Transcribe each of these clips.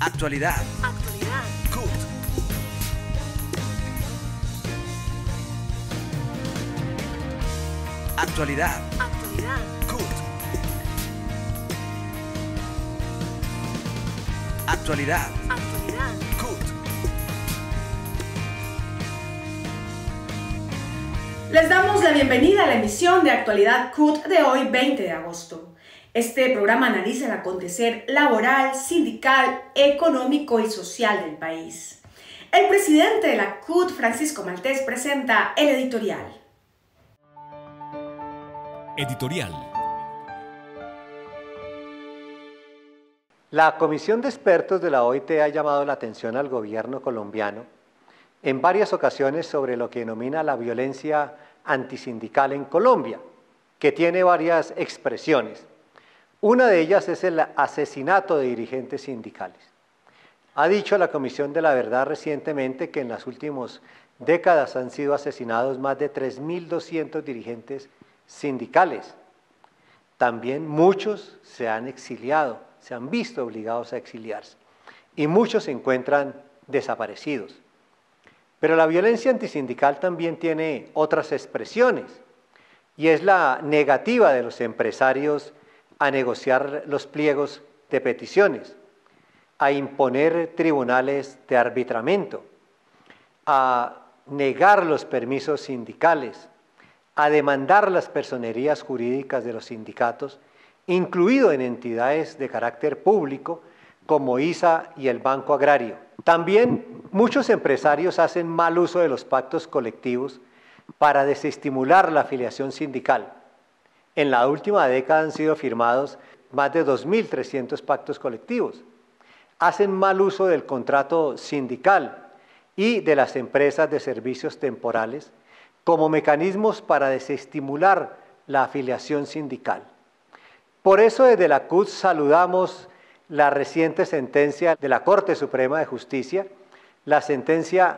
Actualidad. Actualidad. CUT. Actualidad. Actualidad. CUT. Actualidad. Actualidad. CUT. Les damos la bienvenida a la emisión de Actualidad CUT de hoy, 20 de agosto. Este programa analiza el acontecer laboral, sindical, económico y social del país. El presidente de la CUT, Francisco Maltés, presenta el editorial. Editorial. La Comisión de Expertos de la OIT ha llamado la atención al gobierno colombiano en varias ocasiones sobre lo que denomina la violencia antisindical en Colombia, que tiene varias expresiones. Una de ellas es el asesinato de dirigentes sindicales. Ha dicho la Comisión de la Verdad recientemente que en las últimas décadas han sido asesinados más de 3.200 dirigentes sindicales. También muchos se han exiliado, se han visto obligados a exiliarse y muchos se encuentran desaparecidos. Pero la violencia antisindical también tiene otras expresiones y es la negativa de los empresarios a negociar los pliegos de peticiones, a imponer tribunales de arbitramiento, a negar los permisos sindicales, a demandar las personerías jurídicas de los sindicatos, incluido en entidades de carácter público como ISA y el Banco Agrario. También muchos empresarios hacen mal uso de los pactos colectivos para desestimular la afiliación sindical. En la última década han sido firmados más de 2.300 pactos colectivos. Hacen mal uso del contrato sindical y de las empresas de servicios temporales como mecanismos para desestimular la afiliación sindical. Por eso desde la CUT saludamos la reciente sentencia de la Corte Suprema de Justicia, la sentencia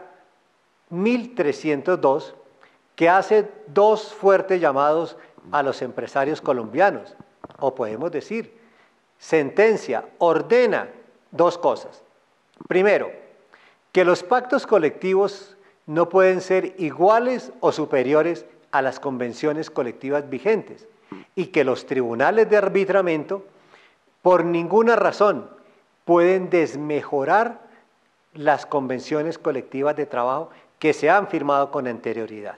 1302, que hace dos fuertes llamados a los empresarios colombianos, o podemos decir, sentencia ordena dos cosas. Primero, que los pactos colectivos no pueden ser iguales o superiores a las convenciones colectivas vigentes y que los tribunales de arbitramiento por ninguna razón pueden desmejorar las convenciones colectivas de trabajo que se han firmado con anterioridad.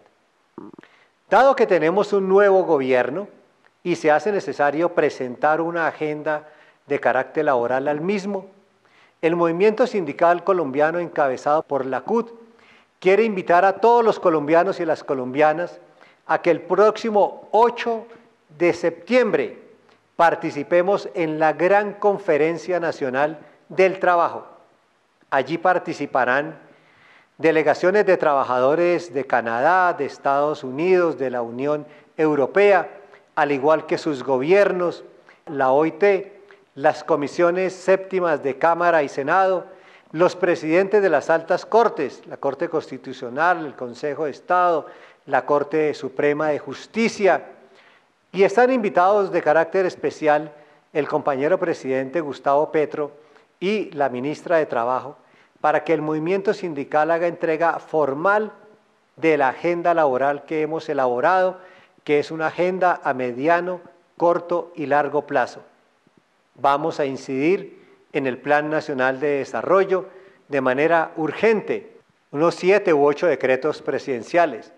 Dado que tenemos un nuevo gobierno y se hace necesario presentar una agenda de carácter laboral al mismo, el movimiento sindical colombiano encabezado por la CUT quiere invitar a todos los colombianos y las colombianas a que el próximo 8 de septiembre participemos en la Gran Conferencia Nacional del Trabajo. Allí participarán delegaciones de trabajadores de Canadá, de Estados Unidos, de la Unión Europea, al igual que sus gobiernos, la OIT, las comisiones séptimas de Cámara y Senado, los presidentes de las altas cortes, la Corte Constitucional, el Consejo de Estado, la Corte Suprema de Justicia, y están invitados de carácter especial el compañero presidente Gustavo Petro y la ministra de Trabajo, para que el movimiento sindical haga entrega formal de la agenda laboral que hemos elaborado, que es una agenda a mediano, corto y largo plazo. Vamos a incidir en el Plan Nacional de Desarrollo de manera urgente, unos 7 u 8 decretos presidenciales,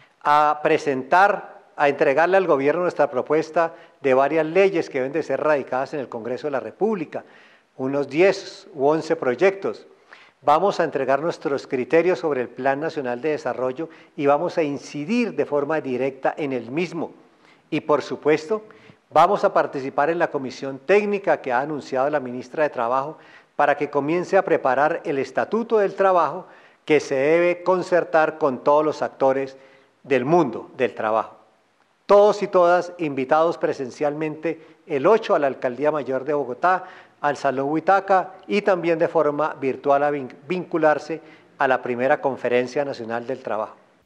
a presentar, a entregarle al gobierno nuestra propuesta de varias leyes que deben de ser radicadas en el Congreso de la República, unos 10 u 11 proyectos. Vamos a entregar nuestros criterios sobre el Plan Nacional de Desarrollo y vamos a incidir de forma directa en el mismo. Y por supuesto, vamos a participar en la comisión técnica que ha anunciado la ministra de Trabajo para que comience a preparar el Estatuto del Trabajo que se debe concertar con todos los actores del mundo del trabajo. Todos y todas invitados presencialmente el 8 a la Alcaldía Mayor de Bogotá, al Salón Huitaca y también de forma virtual a vincularse a la primera Conferencia Nacional del Trabajo.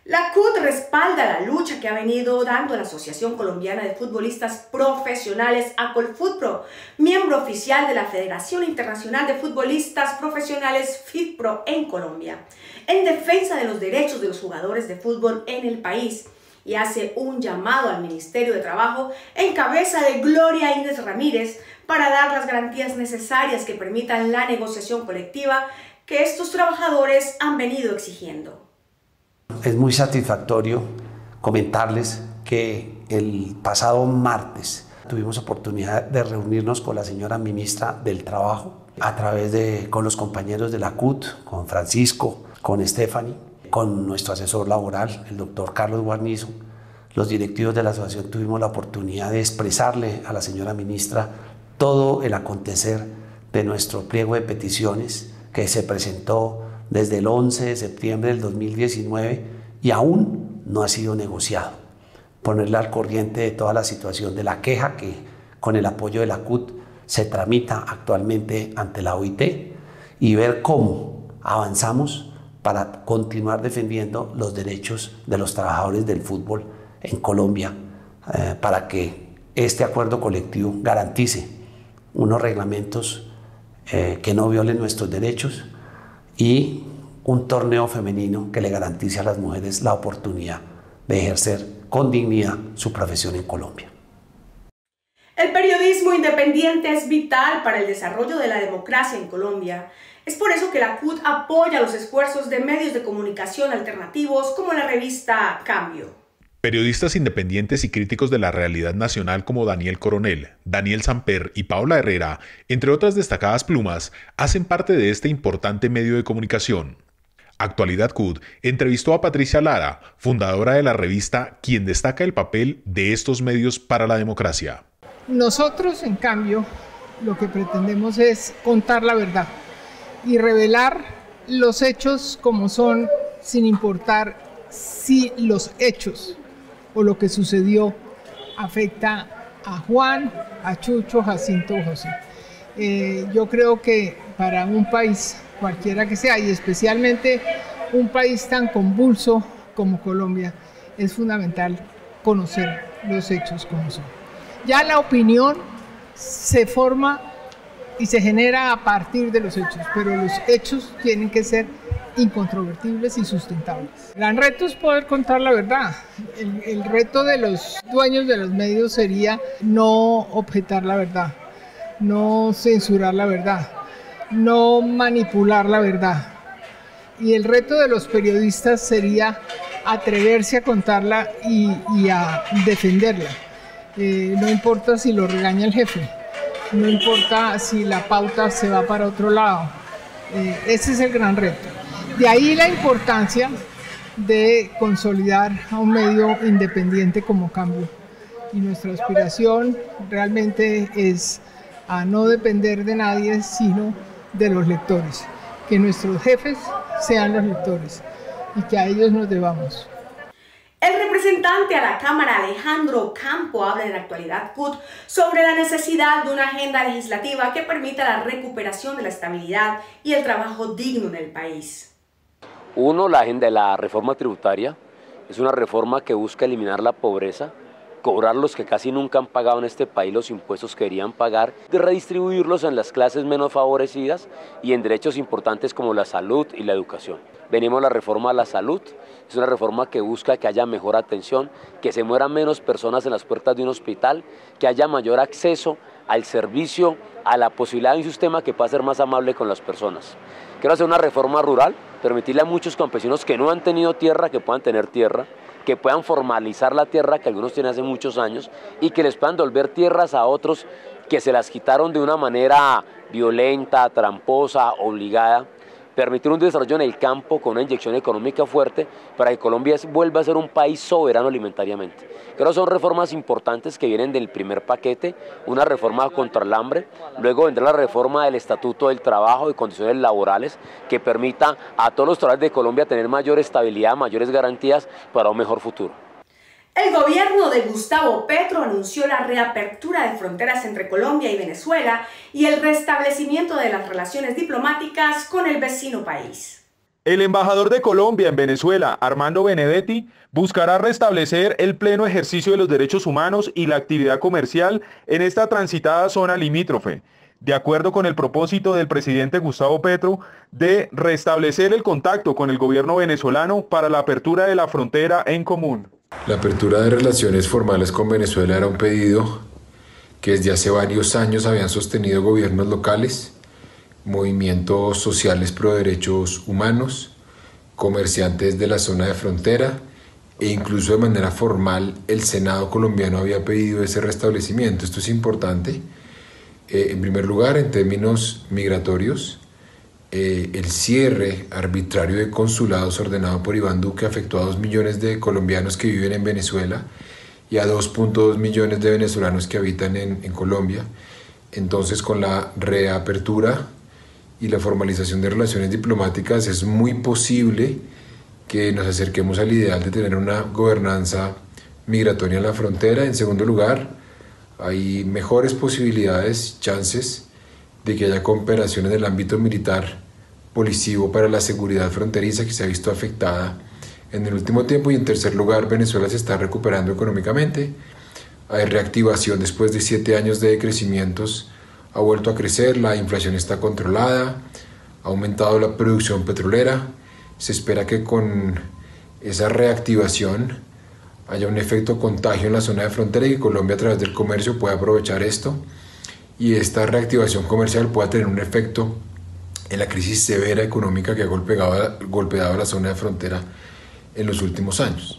La CUT respalda la lucha que ha venido dando la Asociación Colombiana de Futbolistas Profesionales, ACOLFUTPRO, miembro oficial de la Federación Internacional de Futbolistas Profesionales, FIFPRO, en Colombia, en defensa de los derechos de los jugadores de fútbol en el país, y hace un llamado al Ministerio de Trabajo en cabeza de Gloria Inés Ramírez para dar las garantías necesarias que permitan la negociación colectiva que estos trabajadores han venido exigiendo. Es muy satisfactorio comentarles que el pasado martes tuvimos oportunidad de reunirnos con la señora ministra del Trabajo con los compañeros de la CUT, con Francisco, con Stephanie, con nuestro asesor laboral, el doctor Carlos Guarnizo. Los directivos de la asociación tuvimos la oportunidad de expresarle a la señora ministra todo el acontecer de nuestro pliego de peticiones que se presentó desde el 11 de septiembre del 2019 y aún no ha sido negociado. Ponerle al corriente de toda la situación de la queja que con el apoyo de la CUT se tramita actualmente ante la OIT y ver cómo avanzamos para continuar defendiendo los derechos de los trabajadores del fútbol en Colombia, para que este acuerdo colectivo garantice unos reglamentos que no violen nuestros derechos y un torneo femenino que le garantice a las mujeres la oportunidad de ejercer con dignidad su profesión en Colombia. El periodismo independiente es vital para el desarrollo de la democracia en Colombia. Es por eso que la CUT apoya los esfuerzos de medios de comunicación alternativos como la revista Cambio. Periodistas independientes y críticos de la realidad nacional como Daniel Coronel, Daniel Samper y Paola Herrera, entre otras destacadas plumas, hacen parte de este importante medio de comunicación. Actualidad CUT entrevistó a Patricia Lara, fundadora de la revista, quien destaca el papel de estos medios para la democracia. Nosotros, en cambio, lo que pretendemos es contar la verdad y revelar los hechos como son, sin importar si los hechos o lo que sucedió afecta a Juan, a Chucho, Jacinto o José. Yo creo que para un país, cualquiera que sea, y especialmente un país tan convulso como Colombia, es fundamental conocer los hechos como son. Ya la opinión se forma y se genera a partir de los hechos, pero los hechos tienen que ser incontrovertibles y sustentables. El gran reto es poder contar la verdad. El reto de los dueños de los medios sería no objetar la verdad, no censurar la verdad, no manipular la verdad. Y el reto de los periodistas sería atreverse a contarla y a defenderla. No importa si lo regaña el jefe, no importa si la pauta se va para otro lado. Ese es el gran reto. De ahí la importancia de consolidar a un medio independiente como Cambio. Y nuestra aspiración realmente es a no depender de nadie, sino de los lectores. Que nuestros jefes sean los lectores y que a ellos nos debamos. El representante a la Cámara, Alejandro Campo, habla en la Actualidad CUT sobre la necesidad de una agenda legislativa que permita la recuperación de la estabilidad y el trabajo digno en el país. Uno, la agenda de la reforma tributaria. Es una reforma que busca eliminar la pobreza, cobrar los que casi nunca han pagado en este país los impuestos que deberían pagar, de redistribuirlos en las clases menos favorecidas y en derechos importantes como la salud y la educación. Venimos a la reforma a la salud, es una reforma que busca que haya mejor atención, que se mueran menos personas en las puertas de un hospital, que haya mayor acceso al servicio, a la posibilidad de un sistema que pueda ser más amable con las personas. Quiero hacer una reforma rural, permitirle a muchos campesinos que no han tenido tierra, que puedan tener tierra, que puedan formalizar la tierra que algunos tienen hace muchos años y que les puedan devolver tierras a otros que se las quitaron de una manera violenta, tramposa, obligada. Permitir un desarrollo en el campo con una inyección económica fuerte para que Colombia vuelva a ser un país soberano alimentariamente. Creo que son reformas importantes que vienen del primer paquete, una reforma contra el hambre, luego vendrá la reforma del Estatuto del Trabajo y condiciones laborales que permita a todos los trabajadores de Colombia tener mayor estabilidad, mayores garantías para un mejor futuro. El gobierno de Gustavo Petro anunció la reapertura de fronteras entre Colombia y Venezuela y el restablecimiento de las relaciones diplomáticas con el vecino país. El embajador de Colombia en Venezuela, Armando Benedetti, buscará restablecer el pleno ejercicio de los derechos humanos y la actividad comercial en esta transitada zona limítrofe, de acuerdo con el propósito del presidente Gustavo Petro de restablecer el contacto con el gobierno venezolano para la apertura de la frontera en común. La apertura de relaciones formales con Venezuela era un pedido que desde hace varios años habían sostenido gobiernos locales, movimientos sociales pro derechos humanos, comerciantes de la zona de frontera e incluso de manera formal el Senado colombiano había pedido ese restablecimiento. Esto es importante. En primer lugar, en términos migratorios, el cierre arbitrario de consulados ordenado por Iván Duque afectó a 2 millones de colombianos que viven en Venezuela y a 2.2 millones de venezolanos que habitan en Colombia. Entonces, con la reapertura y la formalización de relaciones diplomáticas es muy posible que nos acerquemos al ideal de tener una gobernanza migratoria en la frontera. En segundo lugar, hay mejores posibilidades, chances, de que haya cooperación en el ámbito militar policivo para la seguridad fronteriza que se ha visto afectada en el último tiempo. Y en tercer lugar, Venezuela se está recuperando económicamente. Hay reactivación después de 7 años de decrecimientos. Ha vuelto a crecer, la inflación está controlada, ha aumentado la producción petrolera. Se espera que con esa reactivación haya un efecto contagio en la zona de frontera y que Colombia a través del comercio pueda aprovechar esto y esta reactivación comercial pueda tener un efecto en la crisis severa económica que ha golpeado a la zona de frontera en los últimos años.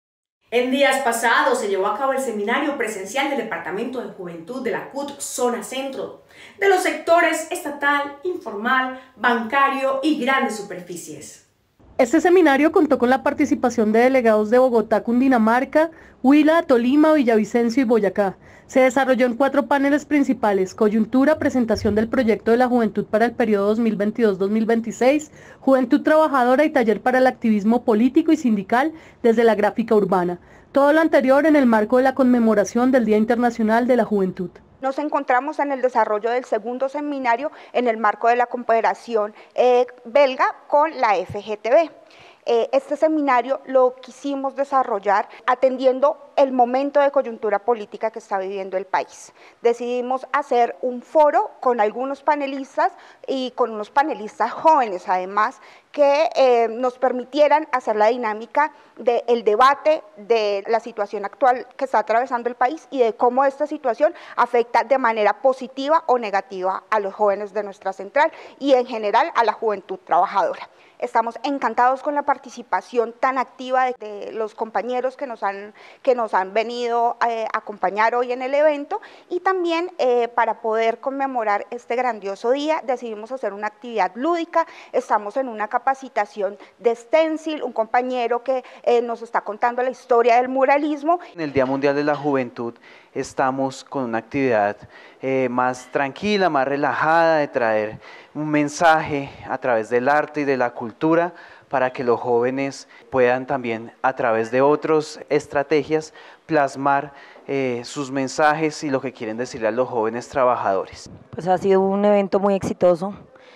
En días pasados se llevó a cabo el seminario presencial del Departamento de Juventud de la CUT Zona Centro, de los sectores estatal, informal, bancario y grandes superficies. Este seminario contó con la participación de delegados de Bogotá, Cundinamarca, Huila, Tolima, Villavicencio y Boyacá. Se desarrolló en 4 paneles principales: coyuntura, presentación del proyecto de la juventud para el periodo 2022-2026, juventud trabajadora y taller para el activismo político y sindical desde la gráfica urbana. Todo lo anterior en el marco de la conmemoración del Día Internacional de la Juventud. Nos encontramos en el desarrollo del segundo seminario en el marco de la cooperación belga con la FGTB. Este seminario lo quisimos desarrollar atendiendo el momento de coyuntura política que está viviendo el país. Decidimos hacer un foro con algunos panelistas y con unos panelistas jóvenes además que nos permitieran hacer la dinámica del debate de la situación actual que está atravesando el país y de cómo esta situación afecta de manera positiva o negativa a los jóvenes de nuestra central y en general a la juventud trabajadora. Estamos encantados con la participación tan activa de los compañeros que nos han venido a acompañar hoy en el evento y también para poder conmemorar este grandioso día decidimos hacer una actividad lúdica. Estamos en una capacitación de stencil, un compañero que nos está contando la historia del muralismo. En el Día Mundial de la Juventud estamos con una actividad más tranquila, más relajada, de traer un mensaje a través del arte y de la cultura para que los jóvenes puedan también a través de otras estrategias plasmar sus mensajes y lo que quieren decirle a los jóvenes trabajadores. Pues ha sido un evento muy exitoso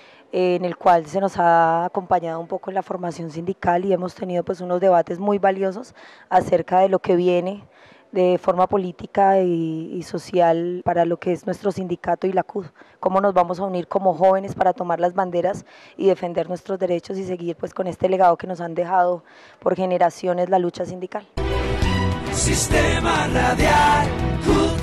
en el cual se nos ha acompañado un poco en la formación sindical y hemos tenido pues unos debates muy valiosos acerca de lo que viene de forma política y social para lo que es nuestro sindicato y la CUT, cómo nos vamos a unir como jóvenes para tomar las banderas y defender nuestros derechos y seguir pues con este legado que nos han dejado por generaciones la lucha sindical. Sistema Radial CUT.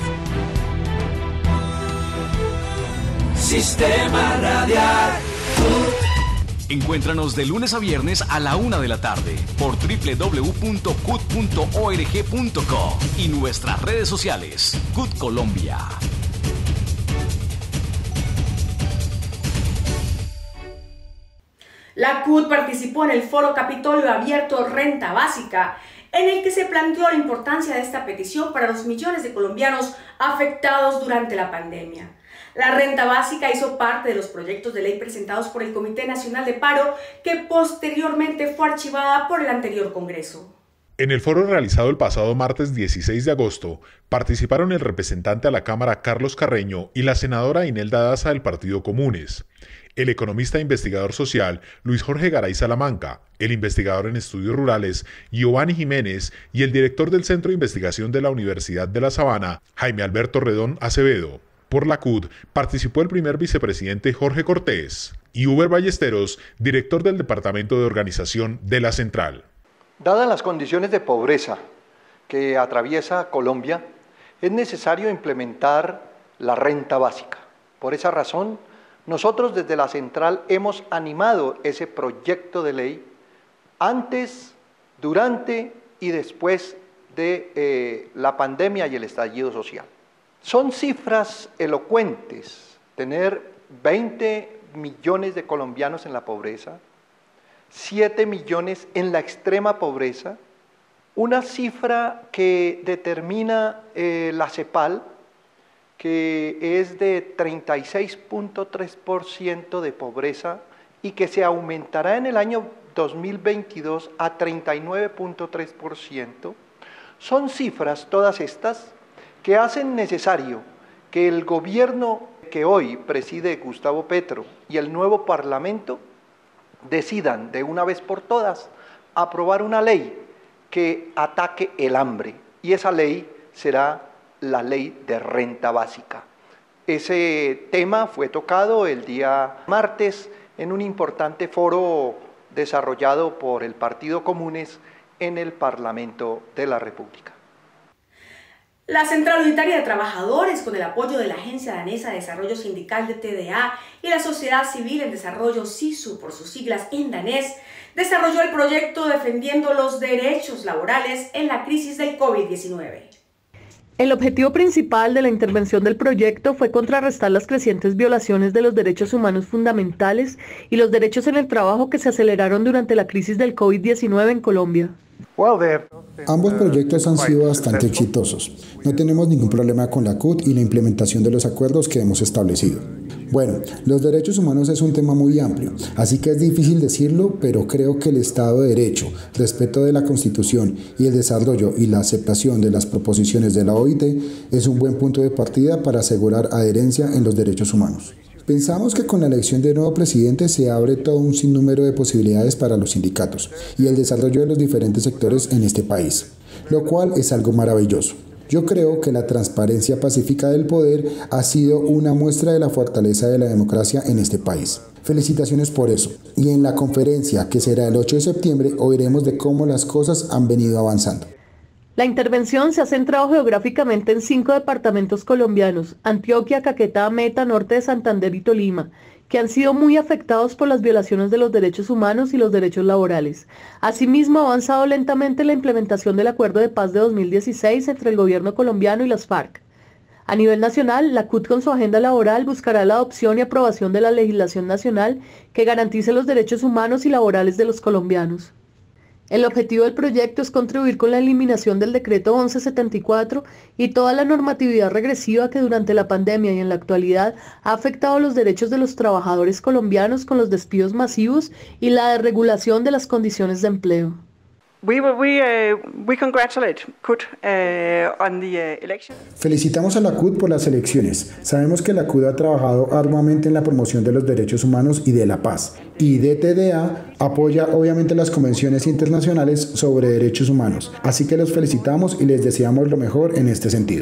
Sistema Radial CUT. Encuéntranos de lunes a viernes a la 1 de la tarde por www.cut.org.co y nuestras redes sociales, CUT Colombia. La CUT participó en el Foro Capitolio Abierto Renta Básica, en el que se planteó la importancia de esta petición para los millones de colombianos afectados durante la pandemia. La renta básica hizo parte de los proyectos de ley presentados por el Comité Nacional de Paro, que posteriormente fue archivada por el anterior Congreso. En el foro realizado el pasado martes 16 de agosto, participaron el representante a la Cámara Carlos Carreño y la senadora Inelda Daza del Partido Comunes, el economista e investigador social Luis Jorge Garay Salamanca, el investigador en estudios rurales Giovanni Jiménez y el director del Centro de Investigación de la Universidad de La Sabana, Jaime Alberto Redón Acevedo. Por la CUT participó el primer vicepresidente Jorge Cortés y Uber Ballesteros, director del Departamento de Organización de la Central. Dadas las condiciones de pobreza que atraviesa Colombia, es necesario implementar la renta básica. Por esa razón, nosotros desde la Central hemos animado ese proyecto de ley antes, durante y después de la pandemia y el estallido social. Son cifras elocuentes tener 20 millones de colombianos en la pobreza, 7 millones en la extrema pobreza, una cifra que determina la CEPAL, que es de 36.3% de pobreza y que se aumentará en el año 2022 a 39.3%. Son cifras, todas estas, que hacen necesario que el gobierno que hoy preside Gustavo Petro y el nuevo Parlamento decidan de una vez por todas aprobar una ley que ataque el hambre, y esa ley será la ley de renta básica. Ese tema fue tocado el día martes en un importante foro desarrollado por el Partido Comunes en el Parlamento de la República. La Central Unitaria de Trabajadores, con el apoyo de la Agencia Danesa de Desarrollo Sindical de TDA y la Sociedad Civil en Desarrollo SISU, por sus siglas en danés, desarrolló el proyecto Defendiendo los Derechos Laborales en la Crisis del COVID-19. El objetivo principal de la intervención del proyecto fue contrarrestar las crecientes violaciones de los derechos humanos fundamentales y los derechos en el trabajo que se aceleraron durante la crisis del COVID-19 en Colombia. Ambos proyectos han sido bastante exitosos. No tenemos ningún problema con la CUT y la implementación de los acuerdos que hemos establecido. Bueno, los derechos humanos es un tema muy amplio, así que es difícil decirlo, pero creo que el Estado de Derecho, respeto de la Constitución y el desarrollo y la aceptación de las proposiciones de la OIT es un buen punto de partida para asegurar adherencia en los derechos humanos. Pensamos que con la elección de nuevo presidente se abre todo un sinnúmero de posibilidades para los sindicatos y el desarrollo de los diferentes sectores en este país, lo cual es algo maravilloso. Yo creo que la transparencia pacífica del poder ha sido una muestra de la fortaleza de la democracia en este país. Felicitaciones por eso. Y en la conferencia, que será el 8 de septiembre, oiremos de cómo las cosas han venido avanzando. La intervención se ha centrado geográficamente en 5 departamentos colombianos: Antioquia, Caquetá, Meta, Norte de Santander y Tolima, que han sido muy afectados por las violaciones de los derechos humanos y los derechos laborales. Asimismo, ha avanzado lentamente la implementación del Acuerdo de Paz de 2016 entre el gobierno colombiano y las FARC. A nivel nacional, la CUT con su agenda laboral buscará la adopción y aprobación de la legislación nacional que garantice los derechos humanos y laborales de los colombianos. El objetivo del proyecto es contribuir con la eliminación del decreto 1174 y toda la normatividad regresiva que durante la pandemia y en la actualidad ha afectado los derechos de los trabajadores colombianos con los despidos masivos y la desregulación de las condiciones de empleo. We congratulate CUT on the election. Felicitamos a la CUT por las elecciones. Sabemos que la CUT ha trabajado arduamente en la promoción de los derechos humanos y de la paz. Y DTDA apoya obviamente las convenciones internacionales sobre derechos humanos. Así que los felicitamos y les deseamos lo mejor en este sentido.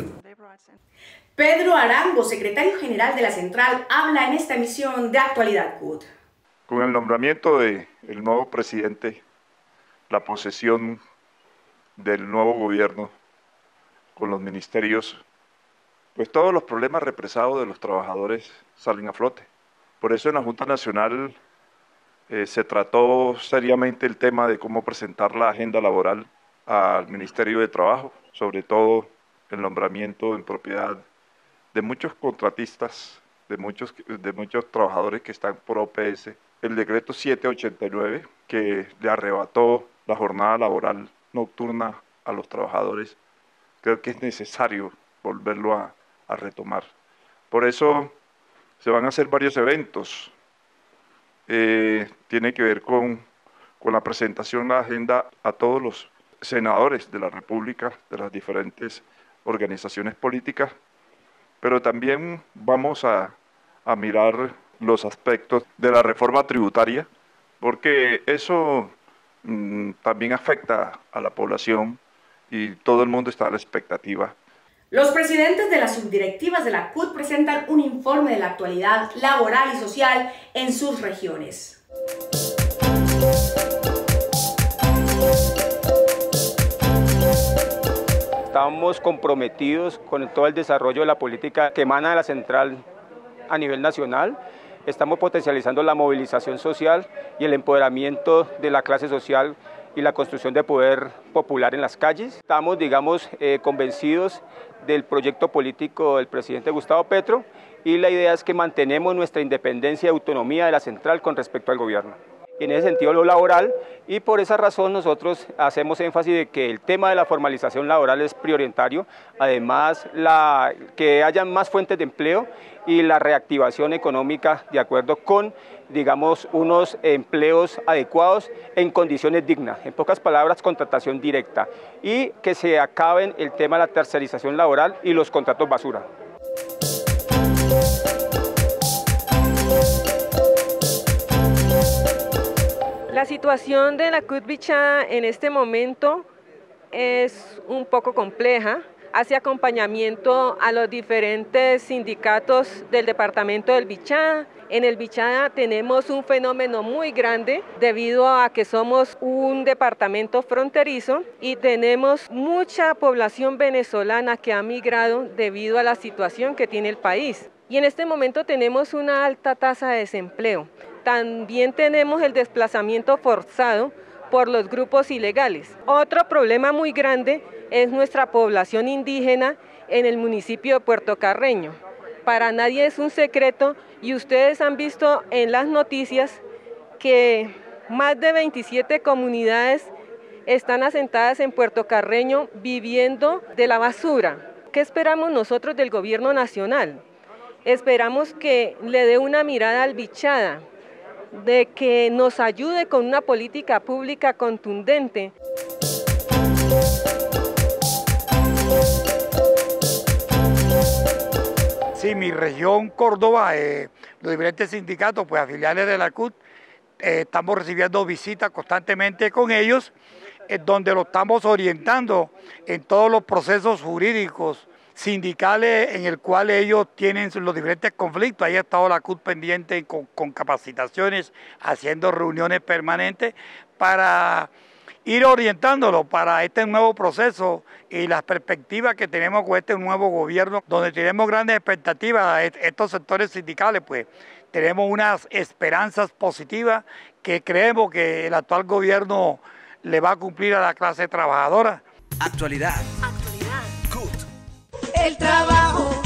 Pedro Arango, secretario general de la Central, habla en esta emisión de Actualidad CUT. Con el nombramiento del nuevo presidente, la posesión del nuevo gobierno con los ministerios, pues todos los problemas represados de los trabajadores salen a flote. Por eso en la Junta Nacional se trató seriamente el tema de cómo presentar la agenda laboral al Ministerio de Trabajo, sobre todo el nombramiento en propiedad de muchos contratistas, de muchos trabajadores que están por OPS, el decreto 789 que le arrebató la jornada laboral nocturna a los trabajadores. Creo que es necesario volverlo a retomar. Por eso se van a hacer varios eventos. Tiene que ver con la presentación de la agenda a todos los senadores de la República, de las diferentes organizaciones políticas, pero también vamos a mirar los aspectos de la reforma tributaria, porque eso también afecta a la población y todo el mundo está a la expectativa. Los presidentes de las subdirectivas de la CUT presentan un informe de la actualidad laboral y social en sus regiones. Estamos comprometidos con todo el desarrollo de la política que emana de la central a nivel nacional. Estamos potencializando la movilización social y el empoderamiento de la clase social y la construcción de poder popular en las calles. Estamos, convencidos del proyecto político del presidente Gustavo Petro y la idea es que mantenemos nuestra independencia y autonomía de la central con respecto al gobierno. Y en ese sentido lo laboral, y por esa razón nosotros hacemos énfasis de que el tema de la formalización laboral es prioritario, además que haya más fuentes de empleo y la reactivación económica de acuerdo con, unos empleos adecuados en condiciones dignas, en pocas palabras, contratación directa, y que se acaben el tema de la tercerización laboral y los contratos basura. La situación de la CUT Bichada en este momento es un poco compleja. Hace acompañamiento a los diferentes sindicatos del departamento del Bichada. En el Bichada tenemos un fenómeno muy grande debido a que somos un departamento fronterizo y tenemos mucha población venezolana que ha migrado debido a la situación que tiene el país. Y en este momento tenemos una alta tasa de desempleo. También tenemos el desplazamiento forzado por los grupos ilegales. Otro problema muy grande es nuestra población indígena en el municipio de Puerto Carreño. Para nadie es un secreto y ustedes han visto en las noticias que más de 27 comunidades están asentadas en Puerto Carreño viviendo de la basura. ¿Qué esperamos nosotros del gobierno nacional? Esperamos que le dé una mirada al Bichada, de que nos ayude con una política pública contundente. Sí, mi región Córdoba, los diferentes sindicatos, pues afiliados de la CUT, estamos recibiendo visitas constantemente con ellos, donde lo estamos orientando en todos los procesos jurídicos, sindicales en el cual ellos tienen los diferentes conflictos. Ahí ha estado la CUT pendiente con capacitaciones, haciendo reuniones permanentes para ir orientándolo para este nuevo proceso y las perspectivas que tenemos con este nuevo gobierno, donde tenemos grandes expectativas. Estos sectores sindicales, pues tenemos unas esperanzas positivas que creemos que el actual gobierno le va a cumplir a la clase trabajadora. Actualidad. El trabajo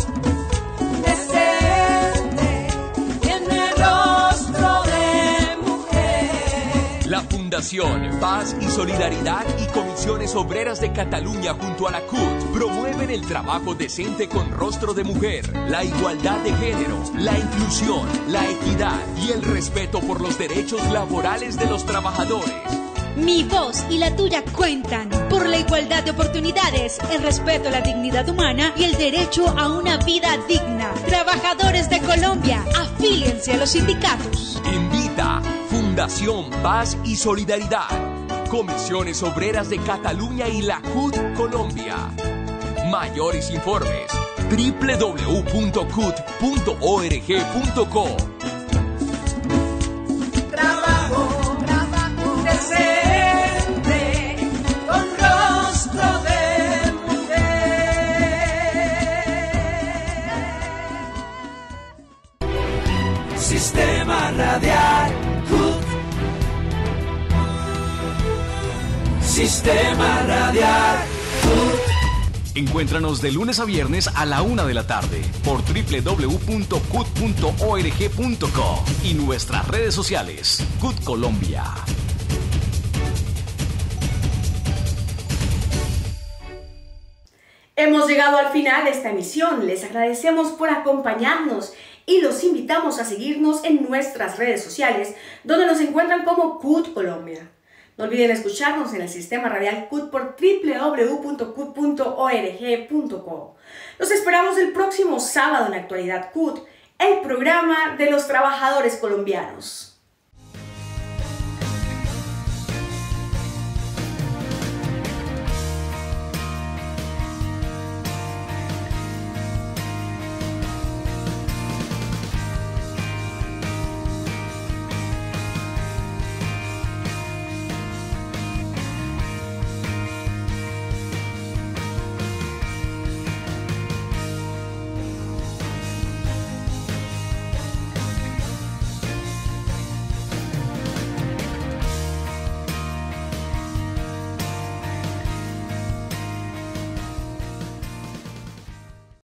decente tiene rostro de mujer. La Fundación Paz y Solidaridad y Comisiones Obreras de Cataluña junto a la CUT promueven el trabajo decente con rostro de mujer, la igualdad de género, la inclusión, la equidad y el respeto por los derechos laborales de los trabajadores. Mi voz y la tuya cuentan por la igualdad de oportunidades, el respeto a la dignidad humana y el derecho a una vida digna. Trabajadores de Colombia, afíliense a los sindicatos. Invita Fundación Paz y Solidaridad, Comisiones Obreras de Cataluña y la CUT Colombia. Mayores informes www.cut.org.co. Sistema Radial CUT. Sistema Radial CUT. Encuéntranos de lunes a viernes a la 1 de la tarde por www.cut.org.co y nuestras redes sociales CUT Colombia. Hemos llegado al final de esta emisión. Les agradecemos por acompañarnos y los invitamos a seguirnos en nuestras redes sociales, donde nos encuentran como CUT Colombia. No olviden escucharnos en el sistema radial CUT por www.cut.org.co. Los esperamos el próximo sábado en Actualidad CUT, el programa de los trabajadores colombianos.